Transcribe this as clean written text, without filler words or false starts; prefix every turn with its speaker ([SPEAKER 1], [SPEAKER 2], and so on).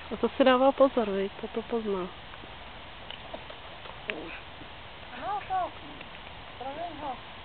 [SPEAKER 1] A to si dává pozor, viď? To pozná.
[SPEAKER 2] No to, promiň ho.